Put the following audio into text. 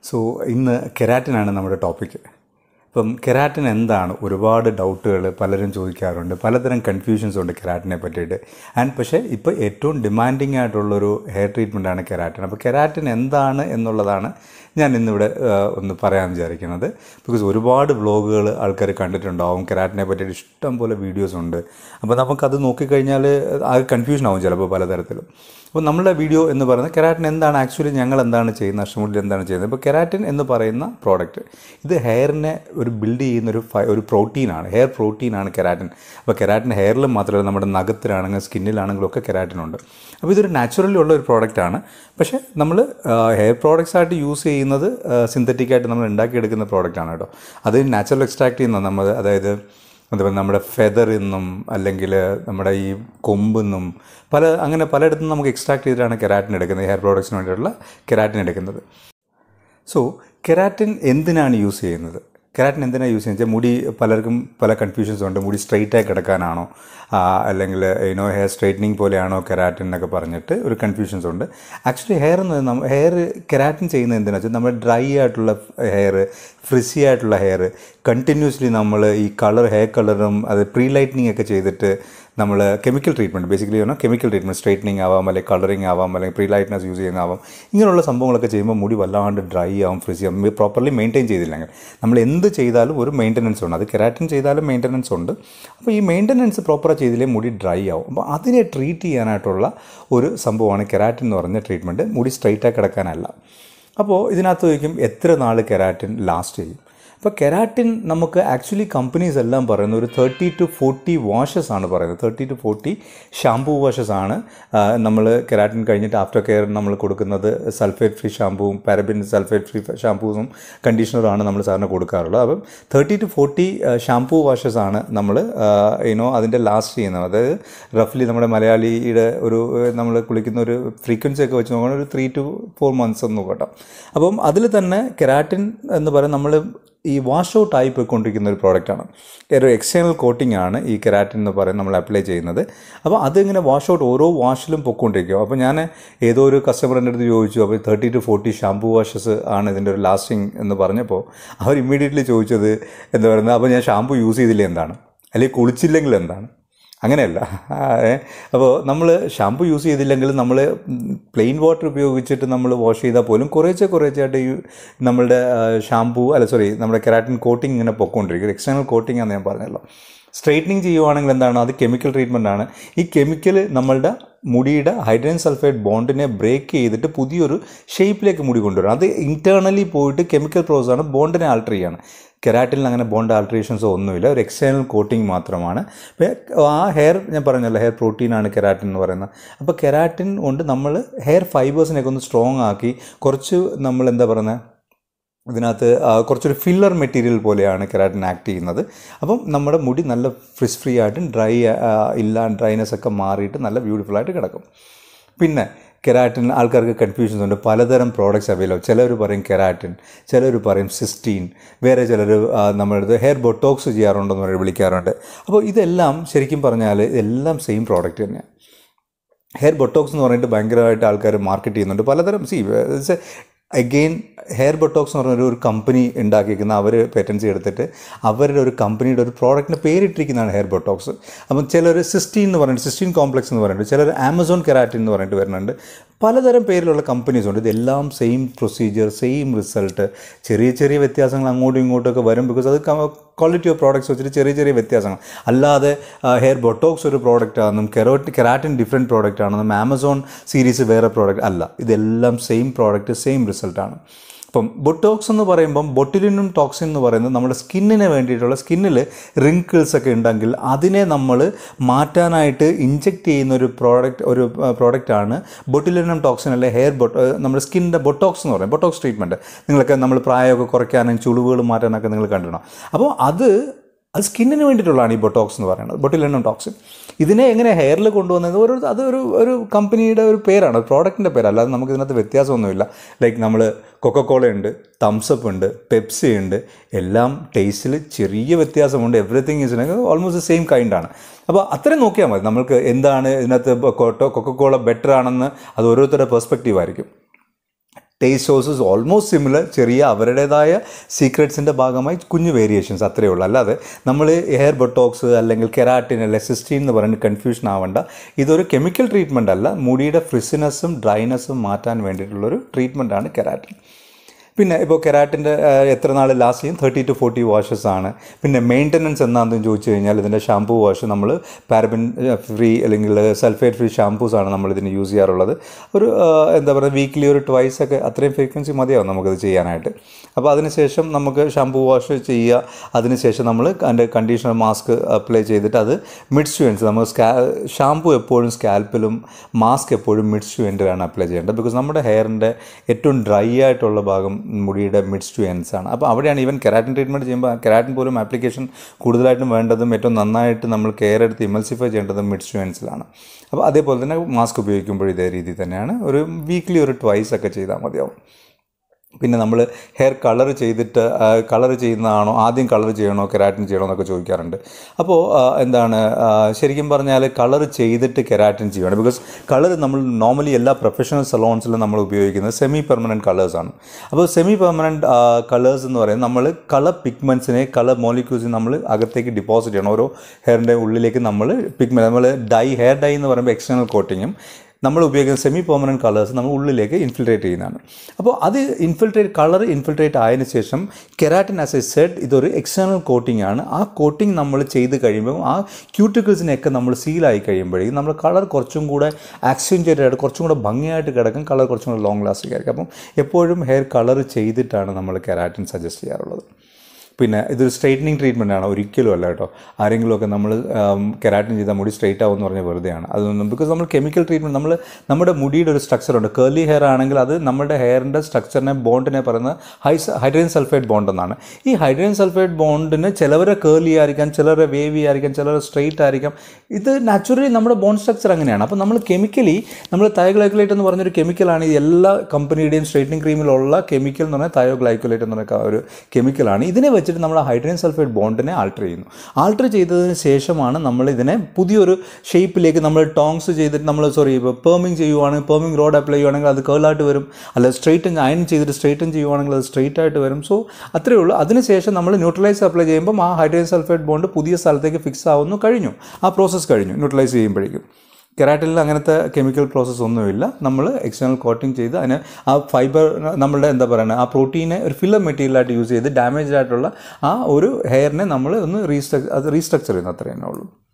So ഇന്ന് കെരാറ്റിനാണ് നമ്മുടെ topic. അപ്പം കെരാറ്റിൻ എന്താണ്? ഒരുപാട് ഡൗട്ടുകൾ പലരും ചോദിക്കാറുണ്ട്, പലതരം കൺഫ്യൂഷൻസ് ഉണ്ട് കെരാറ്റിനെ പറ്റിയിട്ട്. പക്ഷേ ഇപ്പോൾ ഏറ്റവും ഡിമാൻഡിങ് ആയിട്ടുള്ളൊരു ഹെയർ ട്രീറ്റ്മെൻറ്റാണ് കെരാറ്റിൻ. അപ്പോൾ കെരാറ്റിൻ എന്താണ് എന്നുള്ളതാണ് ഞാൻ ഇന്നിവിടെ ഒന്ന് പറയാൻ വിചാരിക്കുന്നത്. ബിക്കോസ് ഒരുപാട് വ്ളോഗുകൾ ആൾക്കാർ കണ്ടിട്ടുണ്ടാവും, കെരാറ്റിനെ പറ്റിയിട്ട് ഇഷ്ടം പോലെ വീഡിയോസ് ഉണ്ട്. അപ്പോൾ നമുക്കത് നോക്കിക്കഴിഞ്ഞാൽ അത് കൺഫ്യൂഷൻ ആവും ചിലപ്പോൾ പലതരത്തിലും. അപ്പോൾ നമ്മളുടെ വീഡിയോ എന്ന് പറയുന്നത് കെരാറ്റിൻ എന്താണ്, ആക്ച്വലി ഞങ്ങൾ എന്താണ് ചെയ്യുന്നത്, അഷ്ടമുടിയിൽ എന്താണ് ചെയ്യുന്നത്. ഇപ്പോൾ കെരാറ്റിൻ എന്ന് പറയുന്ന പ്രോഡക്റ്റ് ഇത് ഹെയറിനെ ഒരു ബിൽഡ് ചെയ്യുന്ന ഒരു പ്രോട്ടീനാണ്, ഹെയർ പ്രോട്ടീനാണ് കെരാറ്റിൻ. അപ്പോൾ കെരാറ്റിൻ ഹെയറിൽ മാത്രമല്ല, നമ്മുടെ നഖത്തിലാണെങ്കിലും സ്കിന്നിലാണെങ്കിലും ഒക്കെ കെരാറ്റിനുണ്ട്. അപ്പോൾ ഇതൊരു നാച്ചുറലി ഉള്ള ഒരു പ്രോഡക്റ്റാണ്. പക്ഷേ നമ്മൾ ഹെയർ പ്രോഡക്റ്റ്സ് ആയിട്ട് യൂസ് ചെയ്യുന്നത് സിന്തറ്റിക്കായിട്ട് നമ്മൾ ഉണ്ടാക്കിയെടുക്കുന്ന പ്രോഡക്റ്റാണ് കേട്ടോ. അത് നാച്ചുറൽ എക്സ്ട്രാക്ട് ചെയ്യുന്ന നമ്മൾ, അതായത് എന്താ പറയുക, നമ്മുടെ ഫെദറിൽ നിന്നും അല്ലെങ്കിൽ നമ്മുടെ ഈ കൊമ്പിൽ നിന്നും അങ്ങനെ പലയിടത്തും നമുക്ക് എക്സ്ട്രാക്ട് ചെയ്തിട്ടാണ് കെരാറ്റിൻ എടുക്കുന്നത്, ഹെയർ പ്രോഡക്ട്സിന് വേണ്ടിയിട്ടുള്ള കെരാറ്റിൻ എടുക്കുന്നത്. സോ കെരാറ്റിൻ എന്തിനാണ് യൂസ് ചെയ്യുന്നത്? കെരാറ്റിൻ എന്തിനാണ് യൂസ് ചെയ്യുന്നത്? മുടി പലർക്കും പല കൺഫ്യൂഷൻസ് ഉണ്ട്. മുടി സ്ട്രെയിറ്റായി കിടക്കാനാണോ, അല്ലെങ്കിൽ ഹെയർ സ്ട്രെയിറ്റനിങ് പോലെയാണോ കെരാറ്റിൻ എന്നൊക്കെ പറഞ്ഞിട്ട് ഒരു കൺഫ്യൂഷൻസ് ഉണ്ട്. ആക്ച്വലി ഹെയർ കെരാറ്റിൻ ചെയ്യുന്നത് എന്തിനാണെന്ന് വെച്ചാൽ, നമ്മുടെ ഡ്രൈ ആയിട്ടുള്ള ഹെയർ, ഫ്രിസി ആയിട്ടുള്ള ഹെയർ കണ്ടിന്യൂസ്ലി നമ്മൾ ഈ ഹെയർ കളറും അത് പ്രീ ലൈറ്റനിങ് ഒക്കെ ചെയ്തിട്ട് നമ്മൾ chemical treatment, basically chemical treatment, straightening ആവാം, അല്ലെങ്കിൽ കളറിങ് ആവാം, അല്ലെങ്കിൽ പ്രീ ലൈറ്റ്നസ് യൂസ് ചെയ്യുന്നതാവാം. ഇങ്ങനെയുള്ള സംഭവങ്ങളൊക്കെ ചെയ്യുമ്പോൾ മുടി വല്ലാണ്ട് ഡ്രൈ ആവും, ഫ്രിസി ആവും, പ്രോപ്പർലി മെയിൻറ്റെയിൻ ചെയ്തില്ലെങ്കിൽ. നമ്മൾ എന്ത് ചെയ്താലും ഒരു മെയിൻ്റനൻസ് ഉണ്ട്. അത് കെരാറ്റിൻ ചെയ്താലും മെയിൻ്റനൻസ് ഉണ്ട്. അപ്പോൾ ഈ മെയിൻ്റനൻസ് പ്രോപ്പറായി ചെയ്തില്ലേ മുടി ഡ്രൈ ആവും. അപ്പോൾ അതിനെ ട്രീറ്റ് ചെയ്യാനായിട്ടുള്ള ഒരു സംഭവമാണ് കെരാറ്റിൻ എന്ന് പറഞ്ഞ ട്രീറ്റ്മെൻറ്റ്. മുടി സ്ട്രെയിറ്റായി കിടക്കാനല്ല. അപ്പോൾ ഇതിനകത്ത് ചോദിക്കും എത്ര നാൾ കെരാറ്റിൻ ലാസ്റ്റ് ചെയ്യും. അപ്പോൾ കെരാറ്റിൻ നമുക്ക് ആക്ച്വലി കമ്പനീസ് എല്ലാം പറയുന്നത് ഒരു 30 to 40 വാഷസ് ആണ് പറയുന്നത്. 30 to 40 ഷാമ്പൂ വാഷസ് ആണ് നമ്മൾ കെരാറ്റിൻ കഴിഞ്ഞിട്ട് ആഫ്റ്റർ കെയർ നമ്മൾ കൊടുക്കുന്നത്. സൾഫേറ്റ് ഫ്രീ ഷാമ്പൂവും പാരബിൻ സൾഫേറ്റ് ഫ്രീ ഷാമ്പൂസും കണ്ടീഷണറുമാണ് നമ്മൾ സാറിന് കൊടുക്കാറുള്ളത്. അപ്പം 30 to 40 ഷാമ്പൂ വാഷസ് ആണ് നമ്മൾ അതിൻ്റെ ലാസ്റ്റ് ചെയ്യുന്നത്. അതായത് റഫ്ലി നമ്മുടെ മലയാളിയുടെ നമ്മൾ കുളിക്കുന്ന ഒരു ഫ്രീക്വൻസി ഒക്കെ വെച്ച് നോക്കുകയാണെങ്കിൽ ഒരു 3 to 4 months എന്ന് നോക്കട്ടോ. അപ്പം അതിൽ തന്നെ കെരാറ്റിൻ എന്ന് പറയുന്നത് നമ്മൾ ഈ വാഷ് ഔട്ട് ആയി പോയിക്കൊണ്ടിരിക്കുന്ന ഒരു പ്രോഡക്റ്റാണ്. ഒരു എക്സ്റ്റേണൽ കോട്ടിംഗ് ആണ് ഈ കെരാറ്റിൻ എന്ന് പറയുന്നത് നമ്മൾ അപ്ലൈ ചെയ്യുന്നത്. അപ്പോൾ അതിങ്ങനെ വാഷ് ഔട്ട് ഓരോ വാഷിലും പൊയ്ക്കൊണ്ടിരിക്കും. അപ്പോൾ ഞാൻ ഏതോ ഒരു കസ്റ്റമറിൻ്റെ അടുത്ത് ചോദിച്ചു, അപ്പോൾ 30 to 40 ഷാമ്പൂ വാഷസ് ആണ് ഇതിൻ്റെ ഒരു ലാസ്റ്റിംഗ് എന്ന് പറഞ്ഞപ്പോൾ അവർ ഇമ്മീഡിയറ്റ്ലി ചോദിച്ചത് എന്താ പറയുന്നത്, അപ്പോൾ ഞാൻ ഷാമ്പൂ യൂസ് ചെയ്തില്ലേ എന്താണ്, അല്ലെങ്കിൽ കുളിച്ചില്ലെങ്കിൽ എന്താണ്? അങ്ങനെയല്ല. അപ്പോൾ നമ്മൾ ഷാമ്പു യൂസ് ചെയ്തില്ലെങ്കിൽ നമ്മൾ പ്ലെയിൻ വാട്ടർ ഉപയോഗിച്ചിട്ട് നമ്മൾ വാഷ് ചെയ്താൽ പോലും കുറേശ്ശായിട്ട് ഈ നമ്മളുടെ നമ്മുടെ കെരാറ്റിൻ കോട്ടിങ് ഇങ്ങനെ പൊയ്ക്കൊണ്ടിരിക്കും. എക്സ്റ്റേണൽ കോട്ടിംഗ് ആണെന്ന് ഞാൻ പറഞ്ഞല്ലോ. സ്ട്രെയിറ്റനിങ് ചെയ്യുവാണെങ്കിൽ എന്താണ്, അത് കെമിക്കൽ ട്രീറ്റ്മെൻ്റ് ആണ്. ഈ കെമിക്കൽ നമ്മളുടെ മുടിയുടെ ഹൈഡ്രജൻ സൾഫൈഡ് ബോണ്ടിനെ ബ്രേക്ക് ചെയ്തിട്ട് പുതിയൊരു ഷേപ്പിലേക്ക് മുടി കൊണ്ടുവരും. അത് ഇൻറ്റേർണലി പോയിട്ട് കെമിക്കൽ പ്രോസസ്സാണ് ബോണ്ടിനെ ആൾട്ടർ ചെയ്യാണ്. കെരാറ്റിനിൽ അങ്ങനെ ബോണ്ട് ആൾട്രേഷൻസോ ഒന്നുമില്ല, ഒരു എക്സ്റ്റേണൽ കോട്ടിംഗ് മാത്രമാണ്. ആ ഹെയർ ഞാൻ പറഞ്ഞല്ലോ, ഹെയർ പ്രോട്ടീനാണ് കെരാറ്റിൻ എന്ന് പറയുന്നത്. അപ്പോൾ കെരാറ്റിൻ കൊണ്ട് നമ്മൾ ഹെയർ ഫൈബേഴ്സിനെയൊക്കെ ഒന്ന് സ്ട്രോങ് ആക്കി കുറച്ച് നമ്മൾ എന്താ പറയുന്നത്, ഇതിനകത്ത് കുറച്ചൊരു ഫില്ലർ മെറ്റീരിയൽ പോലെയാണ് കെരാറ്റിൻ ആക്ട് ചെയ്യുന്നത്. അപ്പം നമ്മുടെ മുടി നല്ല ഫ്രിസ് ഫ്രീ ആയിട്ടും ഡ്രൈനെസ് ഒക്കെ മാറിയിട്ട് നല്ല ബ്യൂട്ടിഫുള്ളായിട്ട് കിടക്കും. പിന്നെ കെരാറ്റിൻ ആൾക്കാർക്ക് കൺഫ്യൂഷൻസ് ഉണ്ട്. പലതരം പ്രോഡക്റ്റ്സ് അവൈലബിൾ. ചിലർ പറയും കെരാറ്റിൻ, ചിലർ പറയും സിസ്റ്റീൻ, വേറെ ചിലർ നമ്മളടുത്ത് ഹെയർ ബൊട്ടോക്സ് ചെയ്യാറുണ്ടെന്ന് വിളിക്കാറുണ്ട്. അപ്പോൾ ഇതെല്ലാം ശരിക്കും പറഞ്ഞാൽ ഇതെല്ലാം സെയിം പ്രോഡക്റ്റ് തന്നെയാണ്. ഹെയർ ബൊട്ടോക്സ് എന്ന് പറഞ്ഞിട്ട് ഭയങ്കരമായിട്ട് ആൾക്കാർ മാർക്കറ്റ് ചെയ്യുന്നുണ്ട്. പലതരം അഗെയിൻ ഹെയർ ബൊട്ടോക്സ് എന്ന് പറഞ്ഞൊരു കമ്പനി ഉണ്ടാക്കിയിരിക്കുന്ന, അവർ പേറ്റൻസി എടുത്തിട്ട് അവരുടെ ഒരു കമ്പനിയുടെ ഒരു പ്രോഡക്റ്റിന് പേരിട്ടിരിക്കുന്നതാണ് ഹെയർ ബൊട്ടോക്സ്. അപ്പം ചിലർ സിസ്റ്റീൻ എന്ന് പറഞ്ഞിട്ട്, സിസ്റ്റീൻ കോംപ്ലക്സ് എന്ന് പറഞ്ഞിട്ട്, ചിലർ ആമസോൺ കെരാറ്റിൻ എന്ന് പറഞ്ഞിട്ട് വരുന്നുണ്ട്. പലതരം പേരിലുള്ള കമ്പനീസ് ഉണ്ട്. ഇതെല്ലാം സെയിം പ്രൊസീജിയർ, സെയിം റിസൾട്ട്. ചെറിയ വ്യത്യാസങ്ങൾ അങ്ങോട്ടും ഇങ്ങോട്ടുമൊക്കെ വരും. ബിക്കോസ് അത് ക്വാളിറ്റി ഓഫ് പ്രോഡക്ട്സ് വെച്ചിട്ട് ചെറിയ വ്യത്യാസങ്ങൾ. അല്ലാതെ ഹെയർ ബൊട്ടോക്സ് ഒരു പ്രോഡക്റ്റ് ആണെന്നും കെരാറ്റിൻ ഡിഫറെൻറ്റ് പ്രോഡക്റ്റ് ആണെന്നും ആമസോൺ സീരീസ് വേറെ പ്രോഡക്റ്റ് അല്ല. ഇതെല്ലാം സെയിം പ്രോഡക്റ്റ്, സെയിം റിസൾട്ടാണ്. അപ്പം ബൊട്ടോക്സ് എന്ന് പറയുമ്പം ബൊട്ടുലിനം ടോക്സിൻ എന്ന് പറയുന്നത് നമ്മുടെ സ്കിന്നിന് വേണ്ടിയിട്ടുള്ള, സ്കിന്നിൽ റിങ്കിൾസ് ഒക്കെ ഉണ്ടെങ്കിൽ അതിനെ നമ്മൾ മാറ്റാനായിട്ട് ഇഞ്ചെക്റ്റ് ചെയ്യുന്ന ഒരു പ്രോഡക്റ്റാണ് ബൊട്ടുലിനം ടോക്സിൻ, അല്ലെ നമ്മുടെ സ്കിന്നിൻ്റെ ബൊട്ടോക്സ് എന്ന് പറയും. ബൊട്ടോക്സ് ട്രീറ്റ്മെൻറ്റ് നിങ്ങളൊക്കെ നമ്മൾ പ്രായമൊക്കെ കുറയ്ക്കാനും ചുളിവുകൾ മാറ്റാനൊക്കെ നിങ്ങൾ കണ്ടിടണം. അപ്പോൾ അത് സ്കിന്നിന് വേണ്ടിയിട്ടുള്ളതാണ് ഈ ബൊട്ടോക്സ് എന്ന് പറയുന്നത്, ബൊട്ടുലിനം ടോക്സിൻ. ഇതിനെ എങ്ങനെ ഹെയറിൽ കൊണ്ടുവന്നത് ഒരു കമ്പനിയുടെ ഒരു പേരാണ്, പ്രോഡക്റ്റിൻ്റെ പേര്. അല്ലാതെ നമുക്ക് ഇതിനകത്ത് വ്യത്യാസമൊന്നുമില്ല. ലൈക്ക് നമ്മൾ കൊക്കക്കോള ഉണ്ട്, തംസപ്പ് ഉണ്ട്, പെപ്സി ഉണ്ട്. എല്ലാം ടേസ്റ്റിൽ ചെറിയ വ്യത്യാസമുണ്ട്. എവറിത്തിങ് ഈസ് ഓൾമോസ്റ്റ് സെയിം കൈൻഡാണ്. അപ്പോൾ അത്രയും നോക്കിയാൽ മതി. നമ്മൾക്ക് എന്താണ് ഇതിനകത്ത് കൊക്കക്കോള ബെറ്റർ ആണെന്ന് അത് ഓരോരുത്തരുടെ പെർസ്പെക്റ്റീവ് ആയിരിക്കും. ടേസ്റ്റ് സോഴ്സസ് ഓൾമോസ്റ്റ് സിമിലർ, ചെറിയ അവരുടേതായ സീക്രട്സിൻ്റെ ഭാഗമായി കുഞ്ഞു വേരിയേഷൻസ് അത്രയേ ഉള്ളൂ. അല്ലാതെ നമ്മൾ ഹെയർ ബൊട്ടോക്സ് അല്ലെങ്കിൽ കെരാറ്റിൻ അല്ലെങ്കിൽ സിസ്റ്റീൻ എന്ന് പറഞ്ഞ് കൺഫ്യൂഷൻ ആവേണ്ട. ഇതൊരു കെമിക്കൽ ട്രീറ്റ്മെൻ്റ് അല്ല, മുടിയുടെ ഫ്രിസിനെസ്സും ഡ്രൈനെസ്സും മാറ്റാൻ വേണ്ടിയിട്ടുള്ളൊരു ട്രീറ്റ്മെൻറ്റാണ് കെരാറ്റിൻ. പിന്നെ ഇപ്പോൾ കെരാറ്റിൻ്റെ എത്ര നാൾ ലാസ്റ്റ് ചെയ്യും? 30 to 40 വാഷസ് ആണ്. പിന്നെ മെയിൻ്റനൻസ് എന്താണെന്ന് ചോദിച്ചു കഴിഞ്ഞാൽ ഇതിൻ്റെ ഷാമ്പൂ വാഷ് നമ്മൾ പാരബിൻ ഫ്രീ അല്ലെങ്കിൽ സൾഫേറ്റ് ഫ്രീ ഷാമ്പൂസാണ് നമ്മളിതിന് യൂസ് ചെയ്യാറുള്ളത്. ഒരു എന്താ പറയുക, വീക്ക്ലി ഒരു ട്വൈസ് ഒക്കെ അത്രയും ഫ്രീക്വൻസി മതിയാവും നമുക്കത് ചെയ്യാനായിട്ട്. അപ്പോൾ അതിനുശേഷം നമുക്ക് ഷാമ്പൂ വാഷ് ചെയ്യുക. അതിനുശേഷം നമ്മൾ അതിൻ്റെ കണ്ടീഷണർ മാസ്ക് അപ്ലൈ ചെയ്തിട്ട് അത് മിഡ്സ് ടു എൻഡ്സ്, നമ്മൾ ഷാമ്പൂ എപ്പോഴും സ്കാൽപ്പിലും മാസ്ക് എപ്പോഴും മിഡ്സ് ടു എൻഡിലാണ് അപ്ലൈ ചെയ്യേണ്ടത്. ബിക്കോസ് നമ്മുടെ ഹെയറിൻ്റെ ഏറ്റവും ഡ്രൈ ആയിട്ടുള്ള ഭാഗം മുടിയുടെ മിഡ്സ് ടു എൻഡ്സ് ആണ്. അപ്പോൾ അവിടെയാണ് ഈവൻ കെരാറ്റിൻ ട്രീറ്റ്മെൻറ്റ് ചെയ്യുമ്പോൾ കെരാറ്റിൻ പോലും ആപ്ലിക്കേഷൻ കൂടുതലായിട്ടും വേണ്ടതും ഏറ്റവും നന്നായിട്ട് നമ്മൾ കെയർ എടുത്ത് ഇമൽസിഫൈ ചെയ്യേണ്ടതും മിഡ്സ് ടു എൻഡ്സിലാണ്. അപ്പോൾ അതേപോലെ തന്നെ മാസ്ക് ഉപയോഗിക്കുമ്പോൾ ഇതേ രീതി തന്നെയാണ്. ഒരു വീക്ക്ലി ഒരു ട്വൈസ് ഒക്കെ ചെയ്താൽ മതിയാവും. പിന്നെ നമ്മൾ ഹെയർ കളർ ചെയ്തിട്ട് കളർ ചെയ്യുന്നതാണോ, ആദ്യം കളർ ചെയ്യണോ കെരാറ്റിൻ ചെയ്യണോ എന്നൊക്കെ ചോദിക്കാറുണ്ട്. അപ്പോൾ എന്താണ്, ശരിക്കും പറഞ്ഞാൽ കളർ ചെയ്തിട്ട് കെരാറ്റിൻ ചെയ്യണം. ബിക്കോസ് കളർ നമ്മൾ നോർമലി എല്ലാ പ്രൊഫഷണൽ സലോൺസിലും നമ്മൾ ഉപയോഗിക്കുന്നത് സെമി പെർമനൻറ്റ് കളേഴ്സാണ്. അപ്പോൾ സെമി പെർമനൻറ്റ് കളേഴ്സ് എന്ന് പറയുന്നത് നമ്മൾ കളർ പിഗ്മെൻറ്റ്സിനെ, കളർ മോളിക്യൂൾസിനെ നമ്മൾ അകത്തേക്ക് ഡിപ്പോസിറ്റ് ചെയ്യണം. ഓരോ ഹെയറിൻ്റെ ഉള്ളിലേക്ക് നമ്മൾ നമ്മൾ ഹെയർ ഡൈ എന്ന് പറയുമ്പോൾ എക്സ്റ്റേണൽ കോട്ടിങ്ങും നമ്മൾ ഉപയോഗിക്കുന്ന സെമി പെർമനൻറ്റ് കളേഴ്സ് നമ്മൾ ഉള്ളിലേക്ക് ഇൻഫിൽട്രേറ്റ് ചെയ്യുന്നതാണ്. അപ്പോൾ അത് കളർ ഇൻഫിൽട്രേറ്റ് ആയതിനു ശേഷം കെരാറ്റിൻ ആസ് എ സെഡ് ഇതൊരു എക്സ്റ്റേണൽ കോട്ടിംഗ് ആണ്. ആ കോട്ടിംഗ് നമ്മൾ ചെയ്ത് കഴിയുമ്പോൾ ആ ക്യൂട്ടിക്കിൾസിനെയൊക്കെ നമ്മൾ സീലായി കഴിയുമ്പോഴേക്കും നമ്മൾ കളർ കുറച്ചും കൂടെ ആക്സെൻച്വേറ്റഡ് ആയിട്ട് കുറച്ചും കൂടെ ഭംഗിയായിട്ട് കിടക്കും, കളർ കുറച്ചും കൂടെ ലോങ് ലാസ്റ്റിംഗ് ആയിരിക്കും. അപ്പം എപ്പോഴും ഹെയർ കളർ ചെയ്തിട്ടാണ് നമ്മൾ കെരാറ്റിൻ സജസ്റ്റ് ചെയ്യാറുള്ളത്. പിന്നെ ഇതൊരു സ്ട്രെയിറ്റനിങ് ട്രീറ്റ്മെൻ്റ് ആണ്, ഒരിക്കലും അല്ല കേട്ടോ. ആരെങ്കിലുമൊക്കെ നമ്മൾ കെരാറ്റിൻ ചെയ്താൽ മുടി സ്ട്രെയിറ്റ് ആവുമെന്ന് പറഞ്ഞാൽ വെറുതെയാണ്. അതൊന്നും, ബിക്കോസ് നമ്മൾ കെമിക്കൽ ട്രീറ്റ്മെൻറ്റ് നമ്മുടെ മുടിയുടെ ഒരു സ്ട്രക്ചറുണ്ട്. കേർലി ഹെയർ ആണെങ്കിൽ അത് നമ്മുടെ ഹെയറിൻ്റെ സ്ട്രക്ചറിനെ, ബോണ്ടിനെ പറയുന്നത് ഹൈഡ്രജൻ സൾഫേറ്റ് ബോണ്ട് എന്നാണ്. ഈ ഹൈഡ്രജൻ സൾഫേറ്റ് ബോണ്ടിന് ചിലവരെ കേർലി ആയിരിക്കാം, ചിലരെ വേവി ആയിരിക്കാം, ചിലരെ സ്ട്രെയിറ്റ് ആയിരിക്കാം. ഇത് നാച്ചുറലി നമ്മുടെ ബോണ്ട് സ്ട്രക്ചർ അങ്ങനെയാണ്. അപ്പോൾ നമ്മൾ കെമിക്കലി നമ്മൾ തയോഗ്ലൈക്കോലേറ്റ് എന്ന് പറഞ്ഞൊരു കെമിക്കലാണ്. ഈ എല്ലാ കമ്പനിയുടെയും സ്ട്രെയിറ്റനിങ് ക്രീമിലുള്ള കെമിക്കൽ എന്ന് പറഞ്ഞാൽ തയോഗ്ലൈക്കോലേറ്റ് എന്ന് പറയുന്ന ഒരു കെമിക്കലാണ്. ഇതിനെ വെച്ചിട്ട് നമ്മൾ ഹൈഡ്രജൻ സൾഫേറ്റ് ബോണ്ടിനെ ആൾട്ടർ ചെയ്യുന്നു. ആൾട്ടർ ചെയ്തതിന് ശേഷമാണ് നമ്മൾ ഇതിനെ പുതിയൊരു ഷേപ്പിലേക്ക് നമ്മൾ ടോങ്സ് ചെയ്തിട്ട് ഇപ്പോൾ പേമിങ് ചെയ്യുവാണെങ്കിൽ, പേമിങ് റോഡ് അപ്ലൈ ചെയ്യുവാണെങ്കിൽ അത് കേളായിട്ട് വരും. അല്ല സ്ട്രെയിറ്റൻ അയൺ ചെയ്തിട്ട് സ്ട്രെയിറ്റൻ ചെയ്യുവാണെങ്കിൽ അത് സ്ട്രെയിറ്റ് ആയിട്ട് വരും. സോ അത്രയേ ഉള്ളൂ. അതിനുശേഷം നമ്മൾ ന്യൂട്രലൈസ് അപ്ലൈ ചെയ്യുമ്പം ആ ഹൈഡ്രജൻ സൾഫേറ്റ് ബോണ്ട് പുതിയ സ്ഥലത്തേക്ക് ഫിക്സ് ആവുന്നു, കഴിഞ്ഞു. ആ പ്രോസസ്സ് കഴിഞ്ഞു ന്യൂട്രലൈസ് ചെയ്യുമ്പോഴേക്കും. കെരാറ്റിനിൽ അങ്ങനത്തെ കെമിക്കൽ പ്രോസസ്സ് ഒന്നുമില്ല. നമ്മൾ എക്സ്റ്റേണൽ കോട്ടിങ് ചെയ്ത് അതിന് ആ ഫൈബർ നമ്മളുടെ എന്താ പറയുക, ആ പ്രോട്ടീനെ ഒരു ഫില്ലർ മെറ്റീരിയലായിട്ട് യൂസ് ചെയ്ത് ഡാമേജ്ഡ് ആയിട്ടുള്ള ആ ഒരു ഹെയറിനെ നമ്മൾ ഒന്ന് റീസ്ട്രക്ചർ ചെയ്യുന്നു, അത്രയേ ഉള്ളൂ.